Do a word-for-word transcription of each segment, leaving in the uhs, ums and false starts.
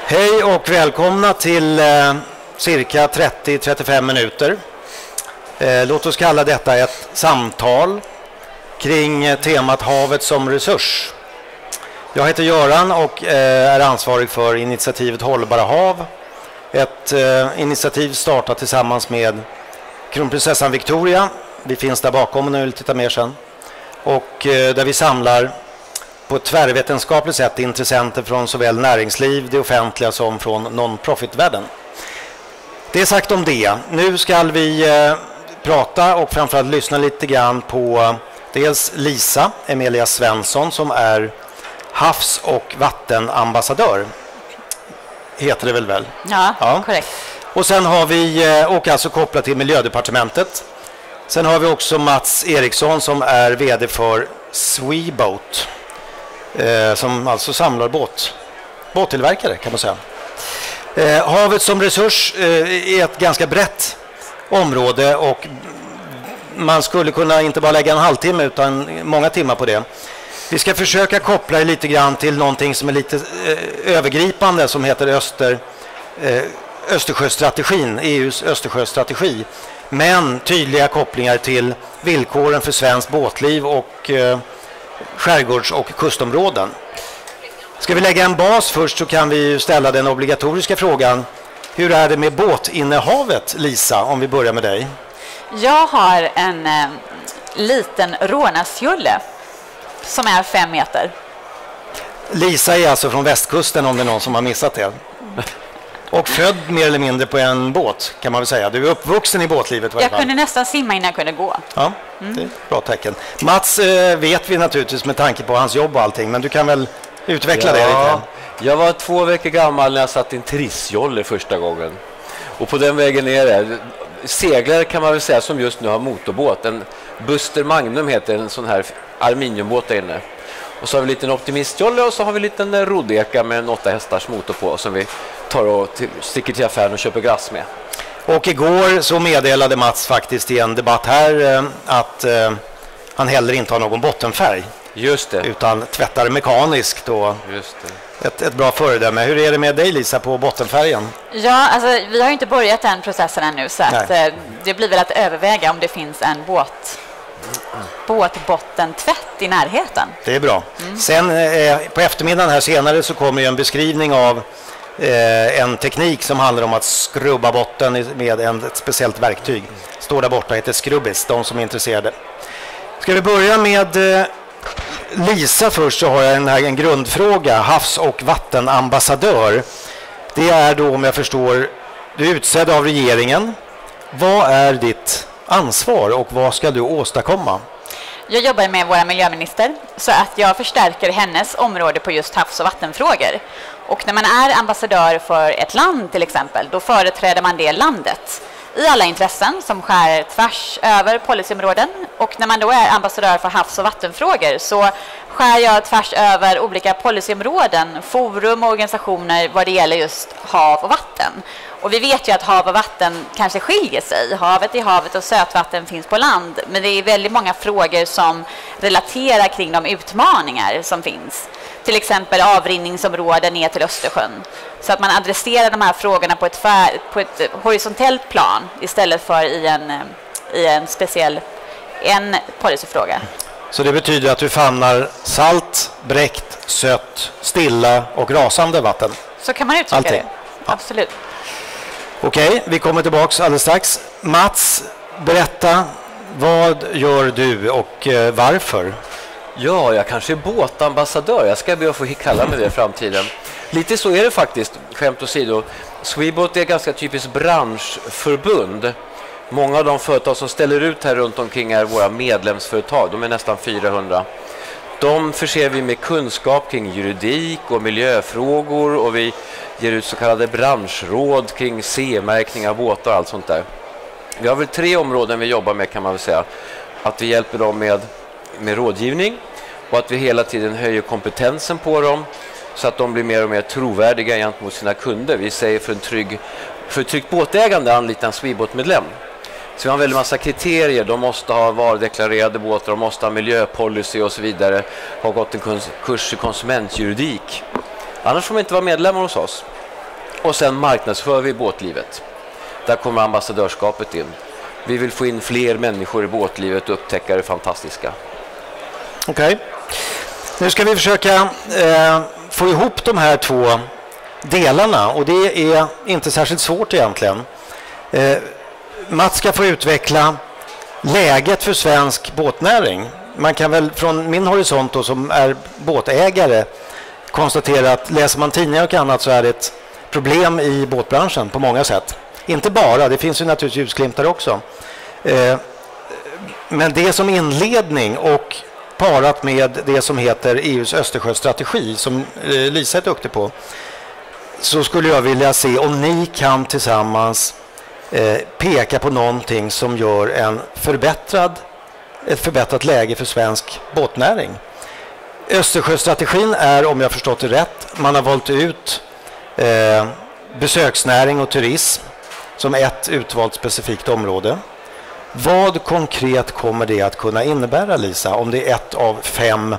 Hej och välkomna till eh, cirka trettio till trettiofem minuter. Eh, låt oss kalla detta ett samtal kring eh, temat havet som resurs. Jag heter Göran och eh, är ansvarig för initiativet Hållbara hav. Ett eh, initiativ startat tillsammans med kronprinsessan Victoria. Vi finns där bakom och nu vill titta mer sen. Och eh, där vi samlar på ett tvärvetenskapligt sätt intressenter från såväl näringsliv, det offentliga som från non-profit-världen. Det är sagt om det. Nu ska vi eh, prata och framförallt lyssna lite grann på eh, dels Lisa Emilia Svensson som är havs- och vattenambassadör. Heter det väl väl? Ja, ja, korrekt. Och sen har vi, eh, och alltså kopplat till Miljödepartementet. Sen har vi också Mats Eriksson som är vd för Sweboat. Eh, som alltså samlar båt, båttillverkare kan man säga. Eh, havet som resurs eh, är ett ganska brett område och man skulle kunna inte bara lägga en halvtimme utan många timmar på det. Vi ska försöka koppla det lite grann till någonting som är lite eh, övergripande som heter Öster, eh, Östersjöstrategin, E U:s Östersjöstrategi. Men tydliga kopplingar till villkoren för svenskt båtliv och eh, skärgårds- och kustområden. Ska vi lägga en bas först så kan vi ställa den obligatoriska frågan. Hur är det med båtinnehavet, Lisa, om vi börjar med dig? Jag har en eh, liten rånasjolle som är fem meter. Lisa är alltså från västkusten om det är någon som har missat det. Och född mer eller mindre på en båt kan man väl säga. Du är uppvuxen i båtlivet i varje Jag fall. kunde nästan simma innan jag kunde gå. Ja, mm. Det är ett bra tecken. Mats eh, vet vi naturligtvis med tanke på hans jobb och allting, men du kan väl utveckla ja, det lite? Jag var två veckor gammal när jag satt i en trissjolle första gången. Och på den vägen ner där, seglare kan man väl säga som just nu har motorbåt. En Buster Magnum heter en sån här aluminiumbåt där inne. Och så har vi en liten optimistjolle och så har vi en liten roddeka med en åtta hästars motor på som vi tar och till, sticker till affären och köper glass med. Och igår så meddelade Mats faktiskt i en debatt här eh, att eh, han heller inte har någon bottenfärg. Just det. Utan tvättar mekaniskt och Just det. Ett, ett bra föredöme. Hur är det med dig, Lisa, på bottenfärgen? Ja, alltså vi har ju inte börjat den processen ännu så att, eh, det blir väl att överväga om det finns en båt båtbottentvätt i närheten. Det är bra. Mm. Sen eh, på eftermiddagen här senare så kommer ju en beskrivning av eh, en teknik som handlar om att skrubba botten med en, ett speciellt verktyg. Står där borta, heter Skrubbis, de som är intresserade. Ska vi börja med eh, Lisa först, så har jag en, här, en grundfråga. Havs- och vattenambassadör. Det är då, om jag förstår, du är utsedd av regeringen. Vad är ditt ansvar och vad ska du åstadkomma? Jag jobbar med vår miljöminister så att jag förstärker hennes område på just havs- och vattenfrågor. Och när man är ambassadör för ett land till exempel, då företräder man det landet i alla intressen som skär tvärs över policyområden. Och när man då är ambassadör för havs- och vattenfrågor så skär jag tvärs över olika policyområden, forum och organisationer vad det gäller just hav och vatten. Och vi vet ju att hav och vatten kanske skiljer sig. Havet är havet och sötvatten finns på land. Men det är väldigt många frågor som relaterar kring de utmaningar som finns. Till exempel avrinningsområden ner till Östersjön. Så att man adresserar de här frågorna på ett, fär, på ett horisontellt plan istället för i en, i en speciell en policyfråga. Så det betyder att du famnar salt, bräckt, sött, stilla och rasande vatten? Så kan man uttrycka Allting. det. Ja. Absolut. Okej, vi kommer tillbaka alldeles strax. Mats, berätta, vad gör du och eh, varför? Ja, jag kanske är båtambassadör. Jag ska be att få kalla mig det i framtiden. Lite så är det faktiskt, skämt åsido. Sweboat är ett ganska typiskt branschförbund. Många av de företag som ställer ut här runt omkring är våra medlemsföretag. De är nästan fyrahundra. De förser vi med kunskap kring juridik och miljöfrågor och vi ger ut så kallade branschråd kring C-märkning av båtar och allt sånt där. Vi har väl tre områden vi jobbar med kan man väl säga. Att vi hjälper dem med, med rådgivning och att vi hela tiden höjer kompetensen på dem så att de blir mer och mer trovärdiga gentemot sina kunder. Vi säger för en trygg, för ett tryggt båtägande anlita en Sweboat-medlem. Så vi har en väldigt massa kriterier. De måste ha varudeklarerade båtar, de måste ha miljöpolicy och så vidare. Har gått en kurs i konsumentjuridik. Annars får man inte vara medlemmar hos oss. Och sen marknadsför vi båtlivet. Där kommer ambassadörskapet in. Vi vill få in fler människor i båtlivet och upptäcka det fantastiska. Okej. Okay. Nu ska vi försöka eh, få ihop de här två delarna, och det är inte särskilt svårt egentligen. Eh, Mats ska få utveckla läget för svensk båtnäring. Man kan väl från min horisont då, som är båtägare, konstatera att läser man tidningar och annat så är det ett problem i båtbranschen på många sätt. Inte bara, det finns ju naturligtvis ljusglimtar också. Eh, men det som inledning och parat med det som heter E U:s Östersjöstrategi, som eh, Lisa är duktig på, så skulle jag vilja se om ni kan tillsammans eh, peka på någonting som gör en förbättrad, ett förbättrat läge för svensk båtnäring. Östersjöstrategin är, om jag förstått det rätt, man har valt ut eh, besöksnäring och turism som ett utvalt specifikt område. Vad konkret kommer det att kunna innebära, Lisa, om det är ett av fem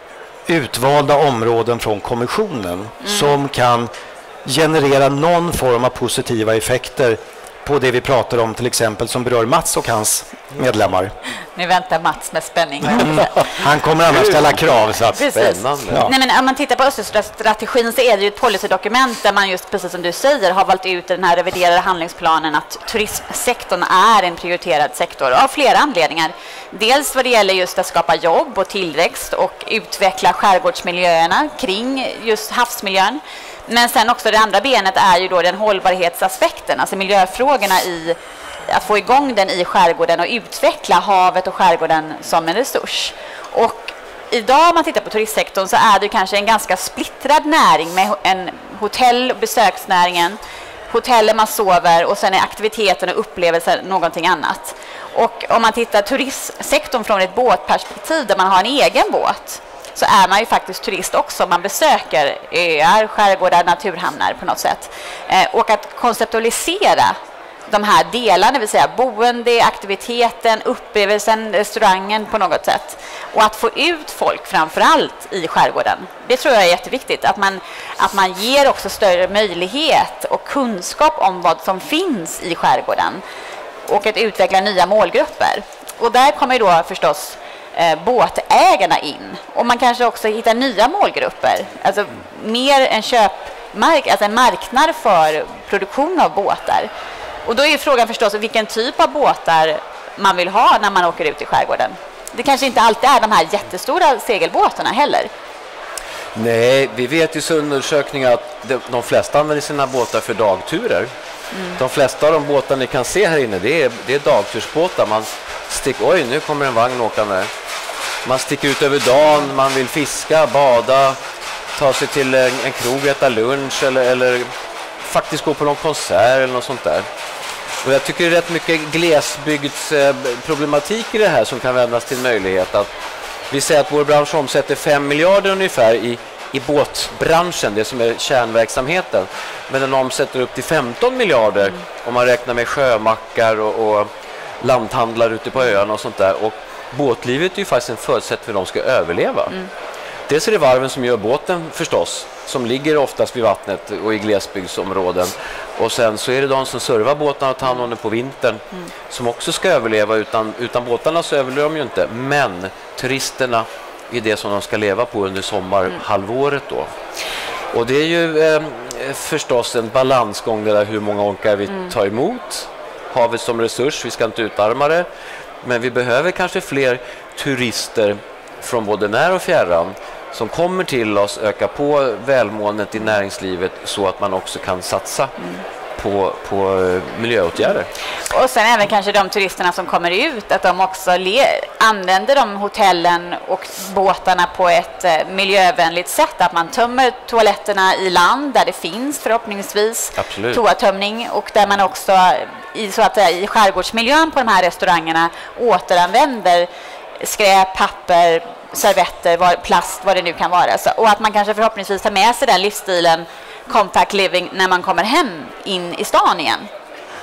utvalda områden från kommissionen mm. som kan generera någon form av positiva effekter på det vi pratar om, till exempel som berör Mats och hans medlemmar? Nu väntar Mats med spänning. Mm. Han kommer annars ställa krav. Så att... Spännande. Ja. Nej, men om man tittar på Östersjöstrategin så är det ju ett policydokument där man just, precis som du säger, har valt ut den här reviderade handlingsplanen att turismsektorn är en prioriterad sektor av flera anledningar. Dels vad det gäller just att skapa jobb och tillväxt och utveckla skärgårdsmiljöerna kring just havsmiljön. Men sen också det andra benet är ju då den hållbarhetsaspekten, alltså miljöfrågorna i att få igång den i skärgården och utveckla havet och skärgården som en resurs. Och idag om man tittar på turistsektorn så är det kanske en ganska splittrad näring med en hotell- och besöksnäringen, hoteller man sover och sen är aktiviteten och upplevelser någonting annat. Och om man tittar turistsektorn från ett båtperspektiv där man har en egen båt, så är man ju faktiskt turist också. Man besöker öar, skärgårdar, naturhamnar på något sätt. Eh, och att konceptualisera de här delarna, det vill säga boende, aktiviteten, upplevelsen, restaurangen på något sätt. Och att få ut folk framförallt i skärgården. Det tror jag är jätteviktigt. Att man, att man ger också större möjlighet och kunskap om vad som finns i skärgården. Och att utveckla nya målgrupper. Och där kommer ju då förstås eh, båtägarna in. Och man kanske också hittar nya målgrupper. Alltså mer en köpmark, alltså en marknad för produktion av båtar. Och då är ju frågan förstås vilken typ av båtar man vill ha när man åker ut i skärgården. Det kanske inte alltid är de här jättestora segelbåtarna heller. Nej, vi vet ju så undersökningar att de, de flesta använder sina båtar för dagturer. Mm. De flesta av de båtar ni kan se här inne, det är, det är dagtursbåtar. Man sticker, oj, nu kommer en vagn åkande. Man sticker ut över dagen, man vill fiska, bada, ta sig till en, en krog, äta lunch eller, eller faktiskt gå på någon konsert eller något sånt där. Och jag tycker det är rätt mycket glesbygdsproblematik i det här som kan vändas till möjlighet. Att vi säger att vår bransch omsätter fem miljarder ungefär i, i båtbranschen, det som är kärnverksamheten. Men den omsätter upp till femton miljarder mm. om man räknar med sjömackar och, och lanthandlar ute på öarna och sånt där. Och båtlivet är ju faktiskt en förutsättning för att de ska överleva. Mm. Dels är det varven som gör båten förstås, som ligger oftast vid vattnet och i glesbygdsområden. Och sen så är det de som servar båtarna och tar hand om det på vintern mm. som också ska överleva. Utan, utan båtarna så överlever de ju inte. Men turisterna är det som de ska leva på under sommarhalvåret då. Och det är ju eh, förstås en balansgång där hur många orkar vi mm. tar emot. Havet som resurs, vi ska inte utarma det. Men vi behöver kanske fler turister från både när och fjärran som kommer till oss, öka på välmåendet i näringslivet så att man också kan satsa mm. på, på miljöåtgärder. Och sen även kanske de turisterna som kommer ut, att de också le- använder de hotellen och båtarna på ett eh, miljövänligt sätt. Att man tömmer toaletterna i land där det finns förhoppningsvis Absolut. toatömning, och där man också i, så att säga, i skärgårdsmiljön på de här restaurangerna återanvänder skräp, papper, servetter, var, plast, vad det nu kan vara. Så, och att man kanske förhoppningsvis tar med sig den livsstilen, compact living, när man kommer hem in i stan igen.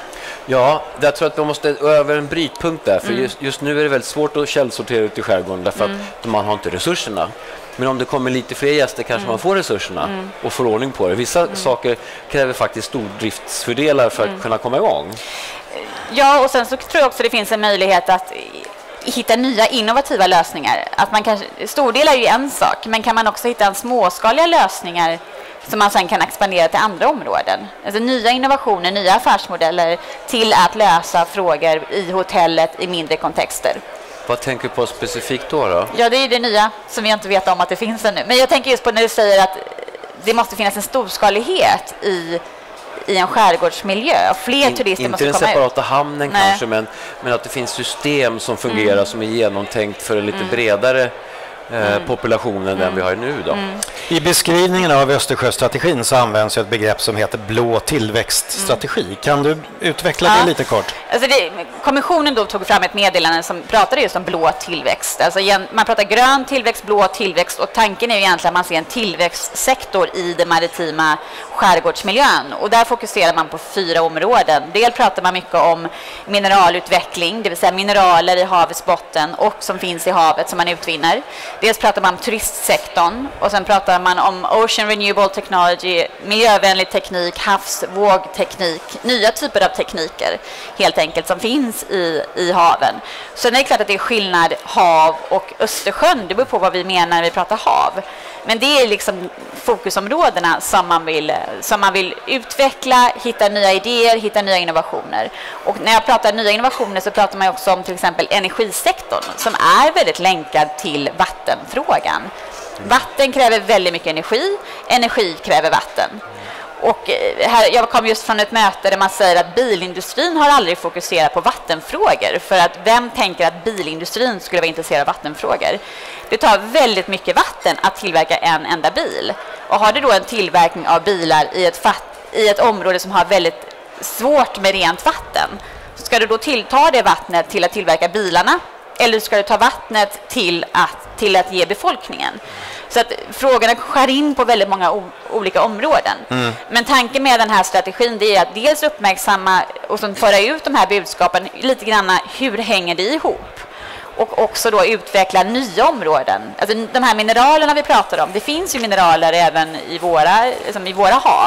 Ja, jag tror att vi måste över en brytpunkt där. För mm. just, just nu är det väldigt svårt att källsortera ut i skärgården därför mm. att man har inte resurserna. Men om det kommer lite fler gäster kanske mm. man får resurserna mm. och får ordning på det. Vissa mm. saker kräver faktiskt stordriftsfördelar för mm. att kunna komma igång. Ja, och sen så tror jag också det finns en möjlighet att hitta nya innovativa lösningar. Att man kanske, stordel är ju en sak, men kan man också hitta en småskaliga lösningar som man sen kan expandera till andra områden. Alltså nya innovationer, nya affärsmodeller till att lösa frågor i hotellet i mindre kontexter. Vad tänker du på specifikt då, då? Ja, det är det nya som vi inte vet om att det finns ännu. Men jag tänker just på när du säger att det måste finnas en storskalighet i, i en skärgårdsmiljö. Fler In, turister inte måste den komma separata ut. hamnen Nej. kanske, men, men att det finns system som fungerar mm. som är genomtänkt för en lite mm. bredare eh, mm. populationen mm. än vi har nu då. Mm. I beskrivningen av Östersjöstrategin så används ett begrepp som heter blå tillväxtstrategi. Mm. Kan du utveckla ja. det lite kort? Alltså det, kommissionen då tog fram ett meddelande som pratade just om blå tillväxt. Alltså igen, man pratar grön tillväxt, blå tillväxt, och tanken är ju egentligen att man ser en tillväxtsektor i den maritima skärgårdsmiljön. Och där fokuserar man på fyra områden. Dels pratar man mycket om mineralutveckling, det vill säga mineraler i havets botten och som finns i havet som man utvinner. Dels pratar man om turistsektorn, och sen pratar man om Ocean Renewable Technology, miljövänlig teknik, havsvågteknik, nya typer av tekniker helt enkelt som finns i, i haven. Så det är klart att det är skillnad hav och Östersjön, det beror på vad vi menar när vi pratar hav. Men det är liksom fokusområdena som man vill, som man vill utveckla, hitta nya idéer, hitta nya innovationer. Och när jag pratar nya innovationer så pratar man också om till exempel energisektorn som är väldigt länkad till vattenfrågan. Vatten kräver väldigt mycket energi, energi kräver vatten. Och här, jag kom just från ett möte där man säger att bilindustrin har aldrig fokuserat på vattenfrågor. För att vem tänker att bilindustrin skulle vara intresserad av vattenfrågor? Det tar väldigt mycket vatten att tillverka en enda bil. Och har du då en tillverkning av bilar i ett, fat, i ett område som har väldigt svårt med rent vatten, så ska du då tillta det vattnet till att tillverka bilarna? Eller ska du ta vattnet till att, till att ge befolkningen? Så att frågorna skär in på väldigt många o- olika områden. Mm. Men tanken med den här strategin det är att dels uppmärksamma och som föra ut de här budskapen lite grann, hur hänger det ihop? Och också då utveckla nya områden. Alltså de här mineralerna vi pratar om, det finns ju mineraler även i våra, liksom i våra hav.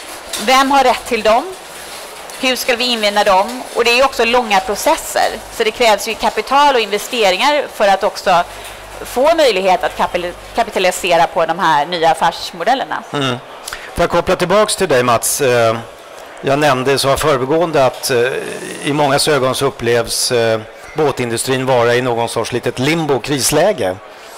Vem har rätt till dem? Hur ska vi invinna dem? Och det är ju också långa processer. Så det krävs ju kapital och investeringar för att också få möjlighet att kapitalisera på de här nya affärsmodellerna. Mm. För att koppla tillbaks till dig, Mats. Jag nämnde så förbigående att i många ögon så upplevs båtindustrin vara i någon sorts litet limbo, krisläge.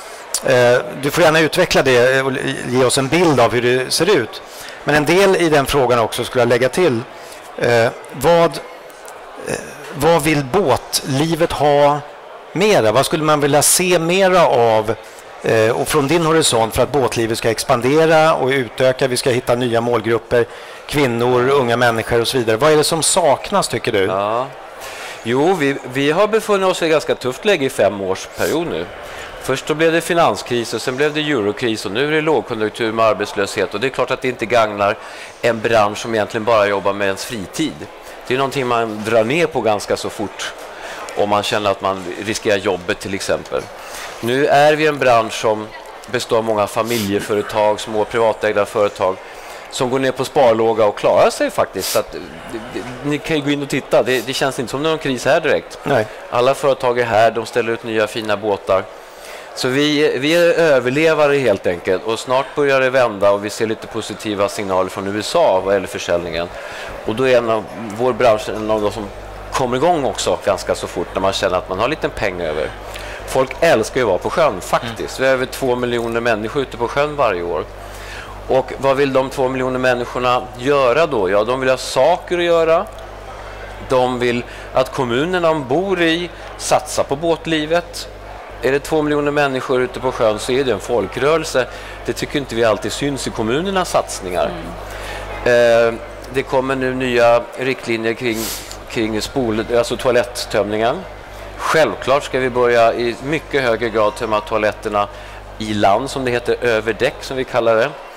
Du får gärna utveckla det och ge oss en bild av hur det ser ut. Men en del i den frågan också skulle jag lägga till. Eh, vad, eh, vad vill båtlivet ha mera? Vad skulle man vilja se mera av eh, och från din horisont för att båtlivet ska expandera och utöka? Vi ska hitta nya målgrupper, kvinnor, unga människor och så vidare. Vad är det som saknas, tycker du? Ja. Jo, vi, vi har befunnit oss i ett ganska tufft läge i fem års period nu. Först då blev det finanskris och sen blev det eurokris och nu är det lågkonjunktur med arbetslöshet. Och det är klart att det inte gagnar en bransch som egentligen bara jobbar med ens fritid. Det är någonting man drar ner på ganska så fort om man känner att man riskerar jobbet till exempel. Nu är vi en bransch som består av många familjeföretag, små privatägda företag som går ner på sparlåga och klarar sig faktiskt. Så att, det, det, ni kan ju gå in och titta. Det, det känns inte som någon kris här direkt. Nej. Alla företag är här, de ställer ut nya fina båtar. Så vi, vi är överlevare helt enkelt och snart börjar det vända och vi ser lite positiva signaler från U S A vad gäller försäljningen. Och då är en av, vår bransch en av de som kommer igång också ganska så fort när man känner att man har lite pengar över. Folk älskar ju att vara på sjön faktiskt. Mm. Vi har över två miljoner människor ute på sjön varje år. Och vad vill de två miljoner människorna göra då? Ja, de vill ha saker att göra. De vill att kommunerna de bor i satsar på båtlivet. Är det två miljoner människor ute på sjön så är det en folkrörelse. Det tycker inte vi alltid syns i kommunernas satsningar. Mm. Eh, det kommer nu nya riktlinjer kring, kring spol, alltså toaletttömningen. Självklart ska vi börja i mycket högre grad tömma toaletterna i land som det heter, över däck som vi kallar det.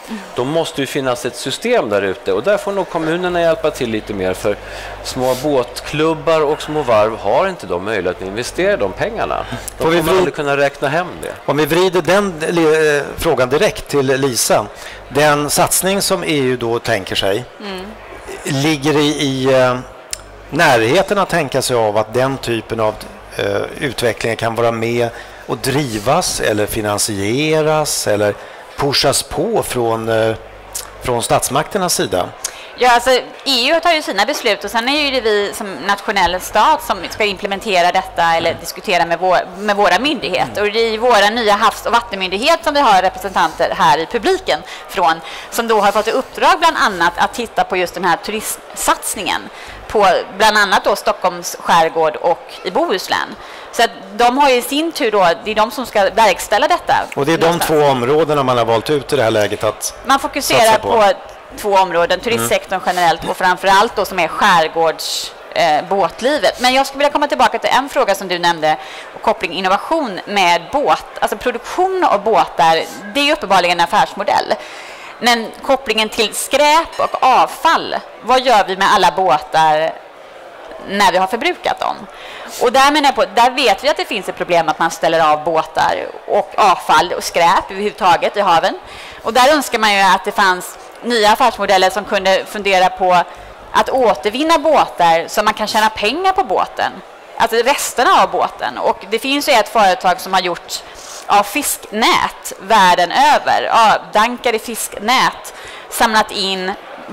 Då måste ju finnas ett system där ute och där får nog kommunerna hjälpa till lite mer, för små båtklubbar och små varv har inte de möjlighet att investera de pengarna. De får vi kommer aldrig kunna räkna hem det. Om vi vrider den eh, frågan direkt till Lisa. Den satsning som E U då tänker sig mm. ligger i, i eh, närheten att tänka sig av att den typen av eh, utveckling kan vara med och drivas eller finansieras eller pushas på från, eh, från statsmakternas sida? Ja, alltså E U tar ju sina beslut och sen är det vi som nationell stat som ska implementera detta eller diskutera med, vår, med våra myndigheter. Och det är våra nya havs- och vattenmyndighet som vi har representanter här i publiken från, som då har fått i uppdrag bland annat att titta på just den här turistsatsningen på bland annat då Stockholms skärgård och i Bohuslän. Så att de har ju i sin tur då, det är de som ska verkställa detta. Och det är någonstans. De två områdena man har valt ut i det här läget att man fokuserar på. på två områden, turistsektorn mm. generellt och framförallt då som är skärgårds eh, båtlivet. Men jag skulle vilja komma tillbaka till en fråga som du nämnde, och koppling innovation med båt. Alltså produktion av båtar, det är ju uppenbarligen en affärsmodell. Men kopplingen till skräp och avfall, vad gör vi med alla båtar när vi har förbrukat dem? Och där menar jag på, där vet vi att det finns ett problem att man ställer av båtar och avfall och skräp överhuvudtaget i haven. Och där önskar man ju att det fanns nya affärsmodeller som kunde fundera på att återvinna båtar så man kan tjäna pengar på båten. Alltså resterna av båten. Och det finns ju ett företag som har gjort av fisknät världen över, avdankade fisknät, samlat in,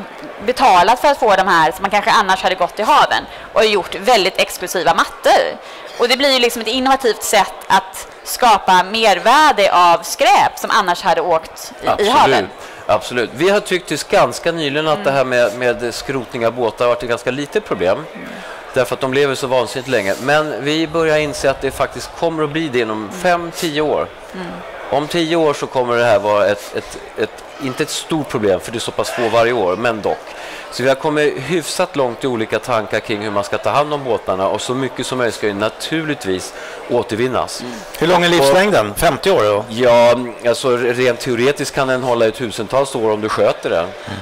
betalat för att få de här som man kanske annars hade gått i haven och gjort väldigt exklusiva mattor. Och det blir ju liksom ett innovativt sätt att skapa mervärde av skräp som annars hade åkt i, Absolut. i haven. Absolut. Vi har tyckt ganska nyligen att mm. det här med, med skrotning av båtar har varit ett ganska litet problem. Mm. Därför att de lever så vansinnigt länge. Men vi börjar inse att det faktiskt kommer att bli det inom fem till tio år. Mm. Om tio år så kommer det här vara ett, ett, ett, inte ett stort problem, för det är så pass få varje år, men dock. Så vi har kommit hyfsat långt i olika tankar kring hur man ska ta hand om båtarna, och så mycket som möjligt ska ju naturligtvis återvinnas. Mm. Hur lång är livslängden? femtio år då? Ja, alltså rent teoretiskt kan den hålla i tusentals år om du sköter den. Mm.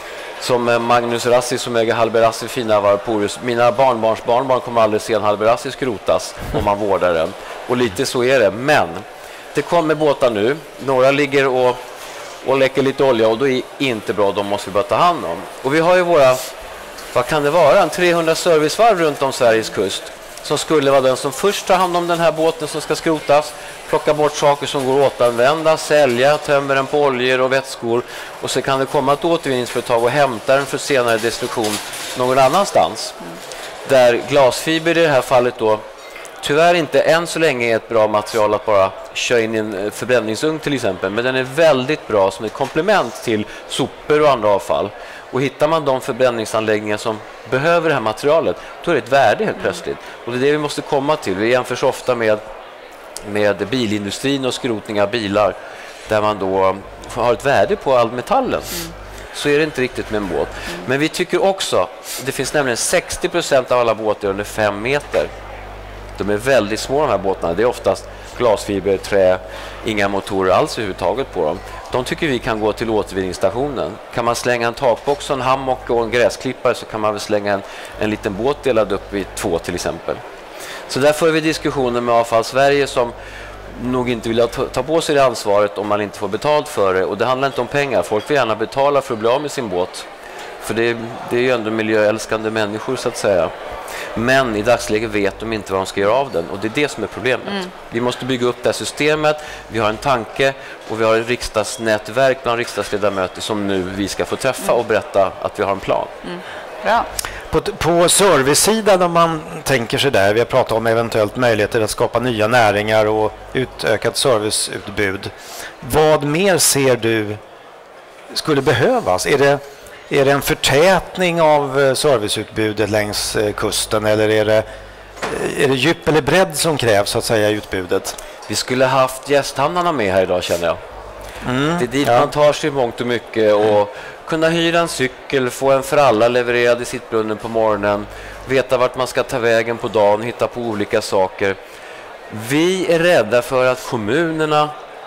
Som Magnus Rassi som äger Halber Rassi fina Varporius. Mina barnbarns barnbarn kommer aldrig se en Halber Rassi skrotas om man vårdar den. Och lite så är det. Men det kommer båtar nu. Några ligger och, och läcker lite olja, och då är det inte bra. De måste vi bara ta hand om. Och vi har ju våra, vad kan det vara? En trehundra servicevarv runt om Sveriges kust. Som skulle vara den som först tar hand om den här båten som ska skrotas. Plocka bort saker som går att återanvända, sälja, tömmer den på oljor och vätskor. Och så kan det komma ett återvinningsföretag och hämta den för senare destruktion någon annanstans. Mm. Där glasfiber i det här fallet då tyvärr inte än så länge är ett bra material att bara köra in i en förbränningsugn till exempel. Men den är väldigt bra som ett komplement till sopor och andra avfall. Och hittar man de förbränningsanläggningar som behöver det här materialet, då är det ett värde helt plötsligt. Och det är det vi måste komma till. Vi jämförs ofta med, med bilindustrin och skrotning av bilar, där man då har ett värde på all metallen. Mm. Så är det inte riktigt med en båt. Mm. Men vi tycker också, det finns nämligen sextio procent av alla båtar under fem meter. De är väldigt små de här båtarna. Det är oftast glasfiber, trä, inga motorer alls överhuvudtaget på dem. De tycker vi kan gå till återvinningsstationen. Kan man slänga en takbox, en hammock och en gräsklippare, så kan man väl slänga en, en liten båt delad upp i två till exempel. Så där får vi diskussioner med Avfall Sverige som nog inte vill ta, ta på sig det ansvaret om man inte får betalt för det. Och det handlar inte om pengar. Folk vill gärna betala för att bli av med sin båt. För det, det är ju ändå miljöälskande människor så att säga. Men i dagsläget vet de inte vad de ska göra av den. Och det är det som är problemet. Mm. Vi måste bygga upp det här systemet. Vi har en tanke och vi har ett riksdagsnätverk bland riksdagsledamöter som nu vi ska få träffa och berätta att vi har en plan. Mm. Bra. På, på servicesidan, om man tänker sig där, vi har pratat om eventuellt möjligheter att skapa nya näringar och utökat serviceutbud. Vad mer ser du skulle behövas? Är det Är det en förtätning av serviceutbudet längs kusten, eller är det, är det djup eller bredd som krävs så att säga i utbudet? Vi skulle haft gästhamnarna med här idag, känner jag. Mm, det är dit ja. man tar sig mångt och mycket, och kunna hyra en cykel, få en för alla levererad i sittbrunnen på morgonen, veta vart man ska ta vägen på dagen, hitta på olika saker. Vi är rädda för att kommunerna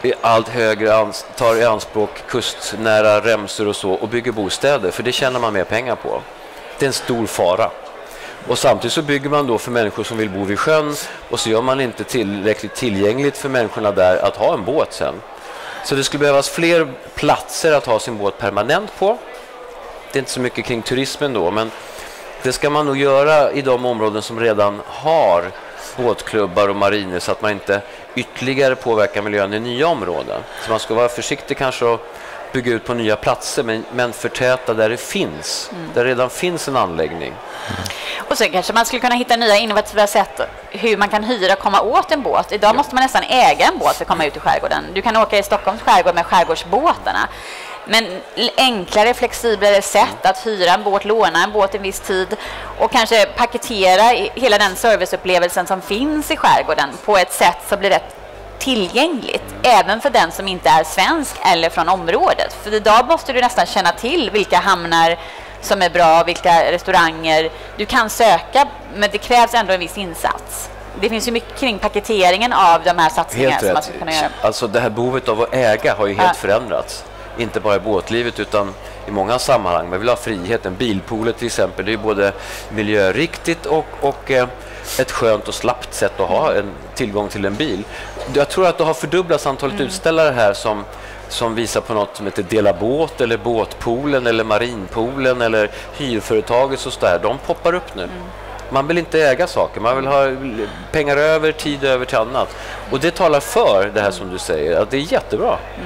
i allt högre ans- tar i anspråk kustnära remsor och så och bygger bostäder, för det tjänar man mer pengar på. Det är en stor fara. Och samtidigt så bygger man då för människor som vill bo vid sjön, och så gör man inte tillräckligt tillgängligt för människorna där att ha en båt sen. Så det skulle behövas fler platser att ha sin båt permanent på. Det är inte så mycket kring turismen då, men det ska man nog göra i de områden som redan har båtklubbar och mariner, så att man inte ytterligare påverkar miljön i nya områden. Så man ska vara försiktig kanske att bygga ut på nya platser, men, men förtäta där det finns. Mm. Där redan finns en anläggning. Mm. Och så kanske man skulle kunna hitta nya innovativa sätt hur man kan hyra och komma åt en båt. Idag ja. måste man nästan äga en båt för att komma ut i skärgården. Du kan åka i Stockholms skärgård med skärgårdsbåtarna. Men enklare, flexiblare sätt att hyra en båt, låna en båt en viss tid och kanske paketera hela den serviceupplevelsen som finns i skärgården på ett sätt som blir rätt tillgängligt, även för den som inte är svensk eller från området. För idag måste du nästan känna till vilka hamnar som är bra, vilka restauranger du kan söka, men det krävs ändå en viss insats. Det finns ju mycket kring paketeringen av de här satsningarna som man ska kunna göra. Alltså det här behovet av att äga har ju helt ja. förändrats. Inte bara i båtlivet utan i många sammanhang. Man vill ha friheten. Bilpoolet till exempel, det är både miljöriktigt och, och eh, ett skönt och slappt sätt att ha en tillgång till en bil. Jag tror att det har fördubblats antalet mm. utställare här som, som visar på något som heter Dela båt eller båtpoolen eller marinpoolen eller hyrföretaget och så där. De poppar upp nu. Mm. Man vill inte äga saker, man vill ha pengar över, tid över till annat. Och det talar för det här som du säger, att det är jättebra. Mm.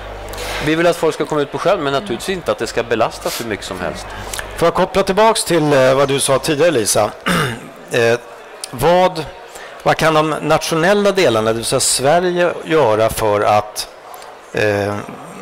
Vi vill att folk ska komma ut på sjön, men naturligtvis inte att det ska belastas så mycket som helst. För att koppla tillbaks till eh, vad du sa tidigare, Lisa. eh, vad, vad kan de nationella delarna, det vill säga Sverige, göra för att eh,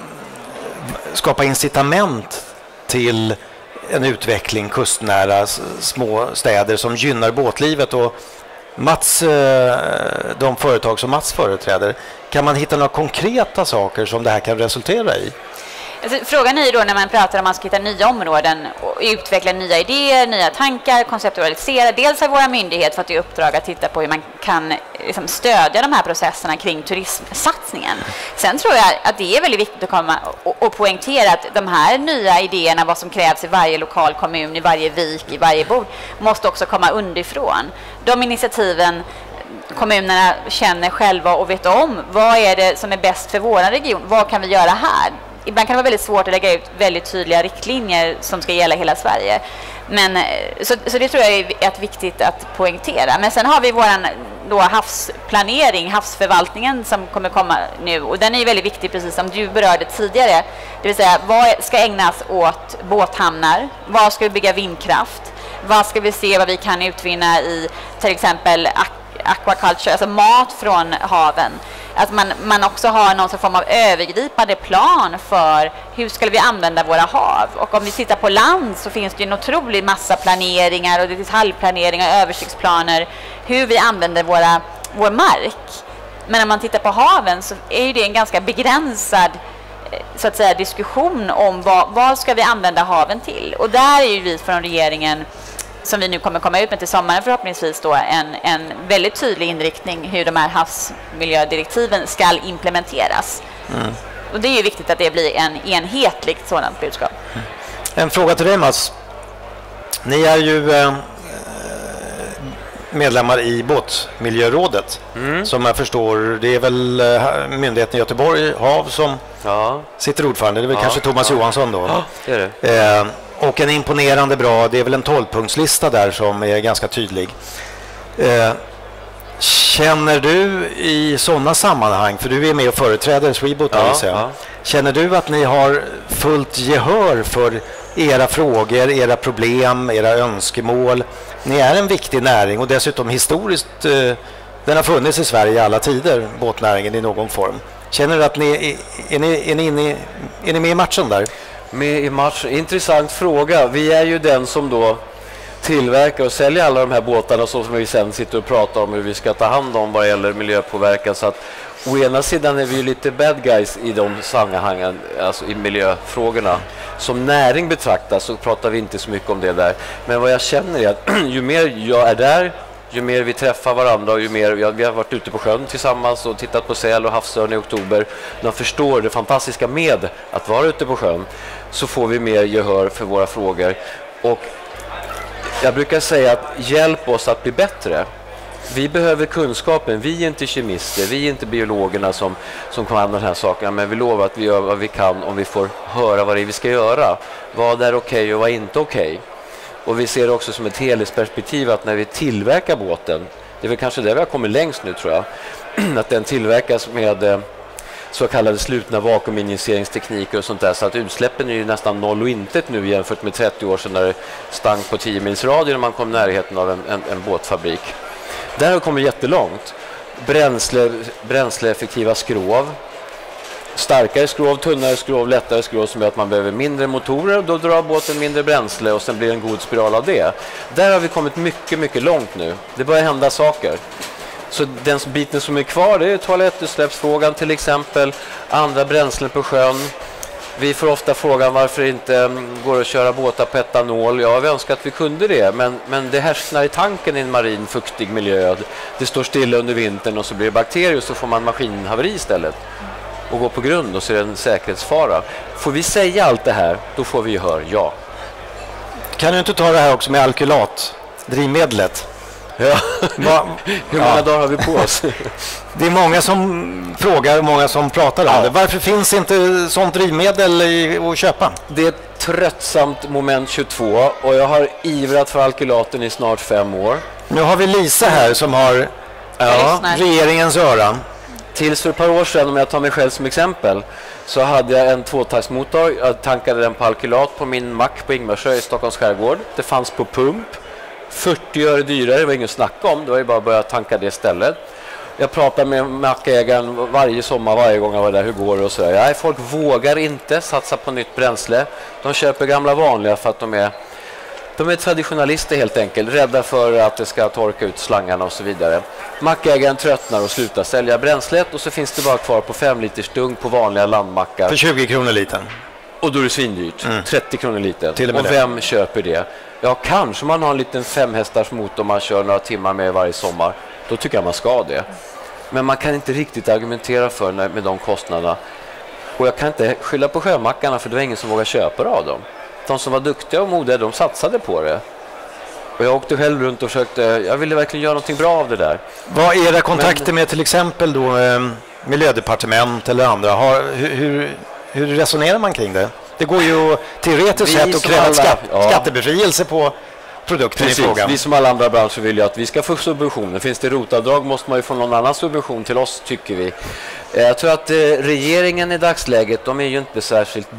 skapa incitament till en utveckling kustnära små städer som gynnar båtlivet? Och Mats, de företag som Mats företräder, kan man hitta några konkreta saker som det här kan resultera i? Alltså, frågan är ju då när man pratar om att man ska hitta nya områden och utveckla nya idéer, nya tankar, konceptualisera. Dels har våra myndigheter fått i uppdrag att titta på hur man kan liksom stödja de här processerna kring turismsatsningen. Sen tror jag att det är väldigt viktigt att komma och, och poängtera att de här nya idéerna, vad som krävs i varje lokal kommun, i varje vik, i varje bord, måste också komma underifrån. De initiativen kommunerna känner själva och vet om, vad är det som är bäst för vår region? Vad kan vi göra här? Ibland kan det vara väldigt svårt att lägga ut väldigt tydliga riktlinjer som ska gälla hela Sverige. Men, så, så det tror jag är ett viktigt att poängtera. Men sen har vi våran då havsplanering, havsförvaltningen som kommer komma nu. Och den är ju väldigt viktig, precis som du berörde tidigare. Det vill säga, vad ska ägnas åt båthamnar? Vad ska vi bygga vindkraft? Vad ska vi se vad vi kan utvinna i till exempel aquaculture, alltså mat från haven? Att man, man också har någon form av övergripande plan för hur ska vi använda våra hav. Och om vi tittar på land så finns det en otrolig massa planeringar och detaljplaneringar och översiktsplaner hur vi använder våra, vår mark. Men när man tittar på haven så är det en ganska begränsad så att säga, diskussion om vad, vad ska vi använda haven till. Och där är ju vi från regeringen, som vi nu kommer komma ut med till sommaren förhoppningsvis, då, en, en väldigt tydlig inriktning hur de här havsmiljödirektiven ska implementeras. Mm. Och det är ju viktigt att det blir en enhetligt sådant budskap. Mm. En fråga till dig, Mats. Ni är ju eh, medlemmar i Båtmiljörådet. Mm. Som jag förstår, det är väl eh, myndigheten i Göteborg, HaV, som ja. sitter ordförande. Det är väl ja. kanske Thomas ja. Johansson då. Ja, det är det. Eh, Och en imponerande bra, det är väl en tolv-punktslista där som är ganska tydlig. Eh, känner du i sådana sammanhang, för du är med och företräder Sweboat, ja, ja. känner du att ni har fullt gehör för era frågor, era problem, era önskemål? Ni är en viktig näring och dessutom historiskt, eh, den har funnits i Sverige i alla tider, båtnäringen i någon form. Känner du att ni är, är, ni, är, ni, inne, är ni med i matchen där? Med i match. Intressant fråga. Vi är ju den som då tillverkar och säljer alla de här båtarna, så som vi sen sitter och pratar om hur vi ska ta hand om vad gäller miljöpåverkan. Så att å ena sidan är vi ju lite bad guys i de sammanhangen, alltså i miljöfrågorna. Som näring betraktas så pratar vi inte så mycket om det där. Men vad jag känner är att ju mer jag är där, ju mer vi träffar varandra och ju mer vi har, vi har varit ute på sjön tillsammans och tittat på säl och havsörn i oktober, när de förstår det fantastiska med att vara ute på sjön, så får vi mer gehör för våra frågor. Och jag brukar säga att hjälp oss att bli bättre. Vi behöver kunskapen, vi är inte kemister, vi är inte biologerna som, som kan den här sakerna, men vi lovar att vi gör vad vi kan om vi får höra vad det är vi ska göra. Vad är okej okay och vad är inte okej. Okay. Och vi ser det också som ett helhetsperspektiv att när vi tillverkar båten, det är väl kanske där vi har kommit längst nu tror jag, att den tillverkas med så kallade slutna vakuuminjiceringstekniker och sånt där, så att utsläppen är ju nästan noll och intet nu jämfört med trettio år sedan när det stank på tio mils radie när man kom i närheten av en, en, en båtfabrik. Där har kommit jättelångt. Bränsle, bränsleeffektiva skrov, starkare skrov, tunnare skrov, lättare skrov som gör att man behöver mindre motorer, då drar båten mindre bränsle och sen blir det en god spiral av det. Där har vi kommit mycket, mycket långt nu. Det börjar hända saker. Så den biten som är kvar, det är toalettutsläppsfrågan till exempel, andra bränslen på sjön. Vi får ofta frågan varför det inte går att köra båtar på etanol. Ja, vi önskar att vi kunde det, men, men det härsknar i tanken i en marin fuktig miljö. Det står stilla under vintern och så blir det bakterier och så får man maskinhaveri istället. Och gå på grund och så är det en säkerhetsfara. Får vi säga allt det här, då får vi gehör, ja. Kan du inte ta det här också med alkylat, drivmedlet? Ja. Va, hur många ja. dagar har vi på oss? Det är många som frågar och många som pratar om ja. det. Varför finns inte sånt drivmedel i, att köpa? Det är ett tröttsamt moment tjugotvå och jag har ivrat för alkylaten i snart fem år. Nu har vi Lisa här som har ja, regeringens öra. Tills för ett par år sedan, om jag tar mig själv som exempel, så hade jag en tvåtaktsmotor. Jag tankade den på alkylat på min mack på Ingmarsö i Stockholms skärgård. Det fanns på pump. fyrtio öre dyrare, det var inget snack om. Det var ju bara att börja tanka det istället. Jag pratar med mackägaren varje sommar, varje gång jag var där, hur går det och sådär. Nej, folk vågar inte satsa på nytt bränsle. De köper gamla vanliga för att de är, de är traditionalister helt enkelt. Rädda för att det ska torka ut slangarna och så vidare. Mackägaren tröttnar och slutar sälja bränslet och så finns det bara kvar på fem liters dunk på vanliga landmackar. För tjugo kronor litern. Och då är det svindyrt. Mm. trettio kronor litern. Till och med och vem det. köper det? Ja, kanske man har en liten femhästars motor man kör några timmar med varje sommar. Då tycker jag man ska det. Men man kan inte riktigt argumentera för när, med de kostnaderna. Och jag kan inte skylla på sjömackarna för det var ingen som vågade köpa av dem. De som var duktiga och modiga, de satsade på det. Och jag åkte själv runt och försökte, jag ville verkligen göra någonting bra av det där. Vad är era kontakter Men, med till exempel då eh, miljödepartement eller andra? Har, hur, hur, hur resonerar man kring det? Det går ju teoretiskt sett att kräva alla, skatt, ja. skattebefrielse på produkten Precis, i frågan. Vi som alla andra branscher vill ju att vi ska få subventioner. Finns det rotavdrag måste man ju få någon annan subvention till oss, tycker vi. Jag tror att eh, regeringen i dagsläget, de är ju inte särskilt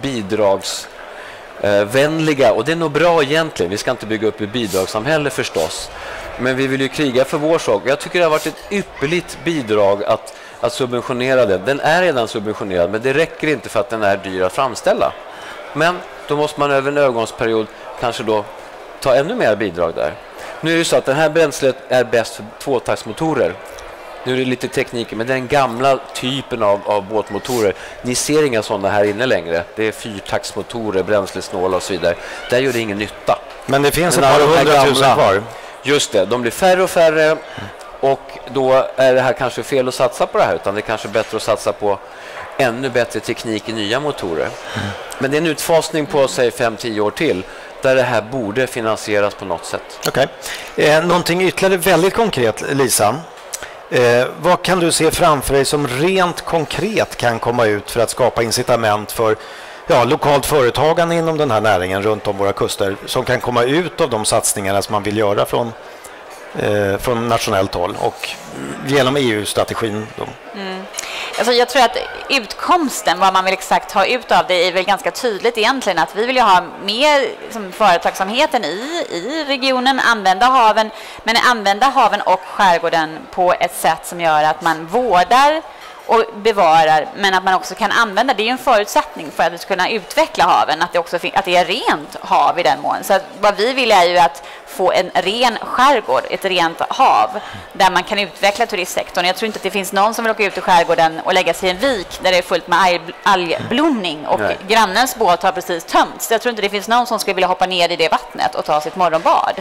bidragsvänliga. Och det är nog bra egentligen. Vi ska inte bygga upp ett bidragssamhälle förstås. Men vi vill ju kriga för vår sak. Jag tycker det har varit ett ypperligt bidrag att, att subventionera den. Den är redan subventionerad, men det räcker inte för att den är dyr att framställa. Men då måste man över en övergångsperiod kanske då ta ännu mer bidrag där. Nu är det så att den här bränslet är bäst för tvåtaktsmotorer. Nu är det lite teknik, men den gamla typen av, av båtmotorer, ni ser inga sådana här inne längre. Det är fyrtaktsmotorer, bränslesnåla och så vidare. Där gör det ingen nytta. Men det finns ett par hundratusen kvar. Just det, de blir färre och färre och då är det här kanske fel att satsa på det här, utan det är kanske bättre att satsa på ännu bättre teknik i nya motorer. Mm. Men det är en utfasning på sig fem till tio år till där det här borde finansieras på något sätt. Okej. Okay. Eh, någonting ytterligare väldigt konkret, Lisa. Eh, vad kan du se framför dig som rent konkret kan komma ut för att skapa incitament för ja, lokalt företagande inom den här näringen runt om våra kuster som kan komma ut av de satsningarna som man vill göra från, eh, från nationellt håll och genom E U-strategin? Mm. Alltså jag tror att utkomsten, vad man vill exakt ha ut av det, är väl ganska tydligt egentligen att vi vill ju ha mer liksom, företagsamheten i, i regionen, använda haven, men använda haven och skärgården på ett sätt som gör att man vårdar och bevarar, men att man också kan använda. Det är ju en förutsättning för att vi ska kunna utveckla haven, att det också att det är rent hav i den mån. Så att vad vi vill är ju att få en ren skärgård, ett rent hav där man kan utveckla turistsektorn. Jag tror inte att det finns någon som vill åka ut i skärgården och lägga sig i en vik där det är fullt med algblomning och Nej. grannens båt har precis tömts. Jag tror inte det finns någon som skulle vilja hoppa ner i det vattnet och ta sitt morgonbad.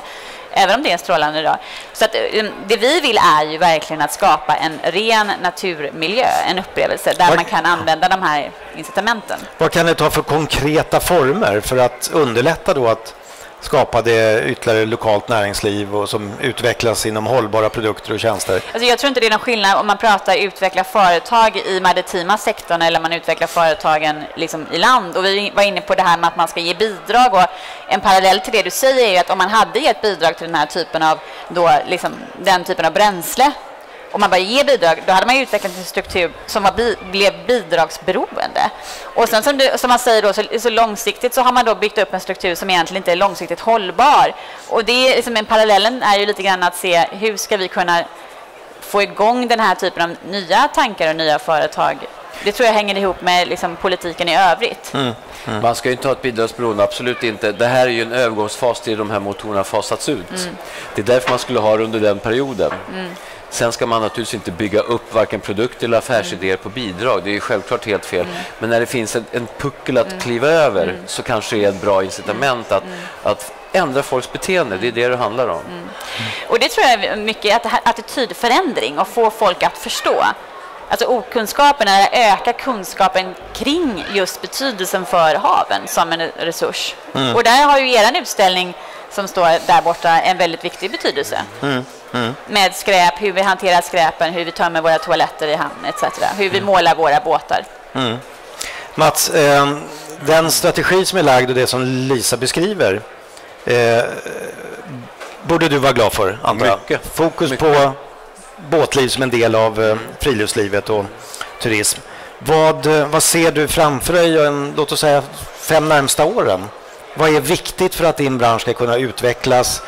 även om det är en strålande dag. Så att, det vi vill är ju verkligen att skapa en ren naturmiljö, en upplevelse där Vad, man kan använda de här incitamenten. Vad kan det ta för konkreta former för att underlätta då att skapa det ytterligare lokalt näringsliv och som utvecklas inom hållbara produkter och tjänster? Alltså jag tror inte det är någon skillnad om man pratar utveckla företag i maritima sektorn eller man utvecklar företagen liksom i land. Och vi var inne på det här med att man ska ge bidrag, och en parallell till det du säger är ju att om man hade gett bidrag till den här typen av då liksom den typen av bränsle, om man bara ger bidrag, då hade man utvecklat en struktur som var bi- blev bidragsberoende. Och sen som, du, som man säger då, så, så långsiktigt så har man då byggt upp en struktur som egentligen inte är långsiktigt hållbar. Och det är liksom en parallellen är ju lite grann att se hur ska vi kunna få igång den här typen av nya tankar och nya företag. Det tror jag hänger ihop med liksom politiken i övrigt. Mm. Mm. Man ska ju inte ha ett bidragsberoende, absolut inte. Det här är ju en övergångsfas till de här motorerna fasats ut. Mm. Det är därför man skulle ha det under den perioden. Mm. Sen ska man naturligtvis inte bygga upp varken produkter eller affärsidéer mm. på bidrag. Det är ju självklart helt fel. Mm. Men när det finns en, en puckel att mm. kliva över mm. så kanske det är ett bra incitament att, mm. att ändra folks beteende. Det är det det handlar om. Mm. Och det tror jag är mycket att attitydförändring och få folk att förstå. Alltså okunskapen är att öka kunskapen kring just betydelsen för haven som en resurs. Mm. Och där har ju er utställning som står där borta en väldigt viktig betydelse. Mm. Mm. Med skräp, hur vi hanterar skräpen, hur vi tömmer våra toaletter i hamn et cetera. Hur vi målar våra båtar. Mm. Mats, eh, den strategi som är lagd och det som Lisa beskriver eh, borde du vara glad för, antar jag. Mycket. Fokus Mycket. på båtliv som en del av eh, friluftslivet och turism. Vad, vad ser du framför dig en, låt oss säga, fem närmsta åren? Vad är viktigt för att din bransch ska kunna utvecklas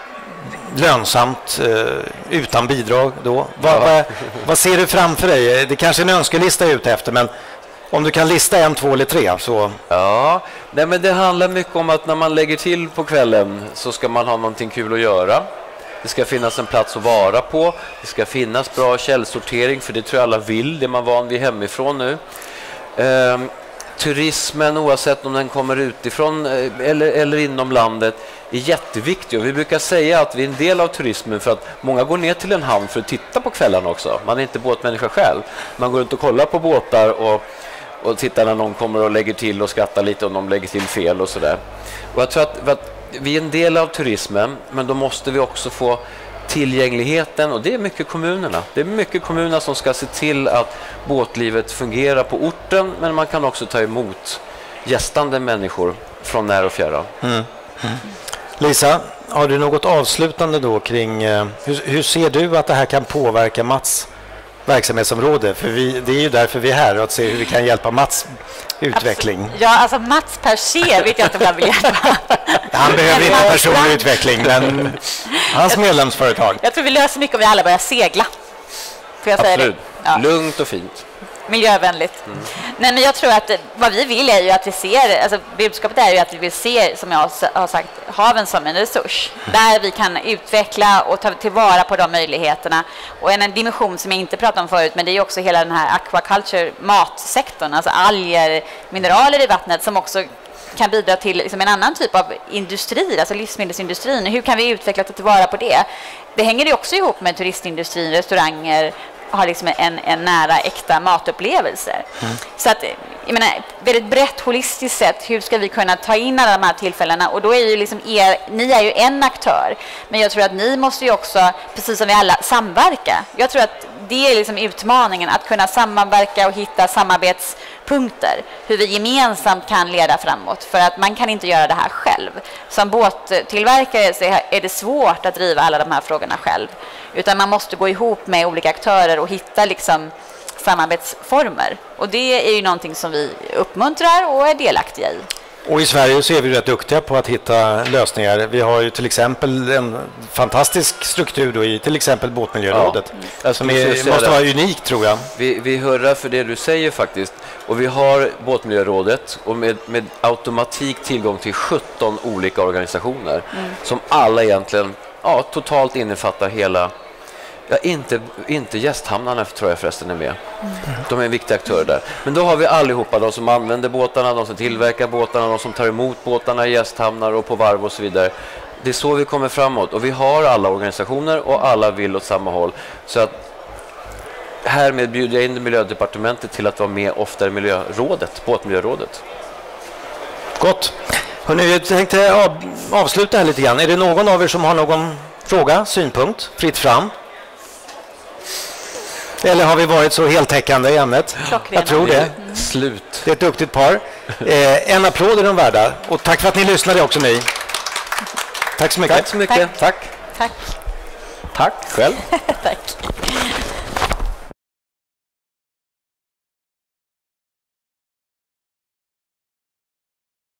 lönsamt eh, utan bidrag då? Vad, ja. vad, vad ser du framför dig? Det kanske är en önskelista jag är ute efter, men om du kan lista en, två eller tre så... Ja, nej, men det handlar mycket om att när man lägger till på kvällen så ska man ha någonting kul att göra. Det ska finnas en plats att vara på. Det ska finnas bra källsortering, för det tror jag alla vill. Det är man van vid hemifrån nu. Ehm, turismen, oavsett om den kommer utifrån eller, eller inom landet, är jätteviktig. Och vi brukar säga att vi är en del av turismen för att många går ner till en hamn för att titta på kvällen också. Man är inte båtmänniska själv. Man går runt och kollar på båtar och, och tittar när någon kommer och lägger till och skrattar lite om de lägger till fel och sådär. Och jag tror att, att vi är en del av turismen, men då måste vi också få tillgängligheten, och det är mycket kommunerna. Det är mycket kommunerna som ska se till att båtlivet fungerar på orten, men man kan också ta emot gästande människor från när och fjärran. Mm. Mm. Lisa, har du något avslutande då kring eh, hur, hur ser du att det här kan påverka Mats verksamhetsområde? För vi, det är ju därför vi är här, att se hur vi kan hjälpa Mats utveckling. Absolut. Ja, alltså Mats per se vet jag inte om jag vill hjälpa. Han behöver inte personlig utveckling, men hans medlemsföretag. Jag tror vi löser mycket om vi alla börjar segla. Får jag säga Absolut. Det? Ja. Lugnt och fint. Miljövänligt. Mm. Nej, men jag tror att vad vi vill är ju att vi ser, alltså budskapet är ju att vi vill se, som jag har sagt, haven som en resurs. Mm. Där vi kan utveckla och ta tillvara på de möjligheterna. Och en, en dimension som jag inte pratade om förut, men det är ju också hela den här aquaculture, matsektorn, alltså alger, mineraler i vattnet som också kan bidra till liksom en annan typ av industri, alltså livsmedelsindustrin. Hur kan vi utveckla och ta tillvara på det? Det hänger ju också ihop med turistindustrin, restauranger, har liksom en, en nära äkta matupplevelser. Mm. Så att, jag menar, väldigt brett holistiskt sett, hur ska vi kunna ta in alla de här tillfällena? Och då är ju liksom er, ni är ju en aktör, men jag tror att ni måste ju också, precis som vi alla, samverka. Jag tror att det är liksom utmaningen, att kunna samverka och hitta samarbetspunkter, hur vi gemensamt kan leda framåt, för att man kan inte göra det här själv. Som båttillverkare så är det svårt att driva alla de här frågorna själv, utan man måste gå ihop med olika aktörer och hitta liksom samarbetsformer, och det är ju någonting som vi uppmuntrar och är delaktiga i. Och i Sverige så är vi rätt duktiga på att hitta lösningar. Vi har ju till exempel en fantastisk struktur då i till exempel Båtmiljörådet. Ja. Som är, måste vara unik, tror jag. Vi, vi hörrar för det du säger faktiskt. Och vi har Båtmiljörådet och med, med automatik tillgång till sjutton olika organisationer mm. som alla egentligen ja, totalt innefattar hela Ja, inte, inte gästhamnarna tror jag förresten är med. Mm. De är en viktig aktör där. Men då har vi allihopa, de som använder båtarna, de som tillverkar båtarna, de som tar emot båtarna i gästhamnar och på varv och så vidare. Det är så vi kommer framåt. Och vi har alla organisationer och alla vill åt samma håll. Så att härmed bjuder jag in Miljödepartementet till att vara med oftare i miljörådet, båtmiljörådet. Gott. Hörrni, jag tänkte av, avsluta här lite grann. Är det någon av er som har någon fråga, synpunkt, fritt fram? Eller har vi varit så heltäckande i ämnet? Jag tror det. Mm. Slut. Det är ett duktigt par. Eh, en applåd är de värda. Och tack för att ni lyssnade också ni. Tack så mycket. Tack så mycket. Tack. Tack. Tack. Tack själv. Tack.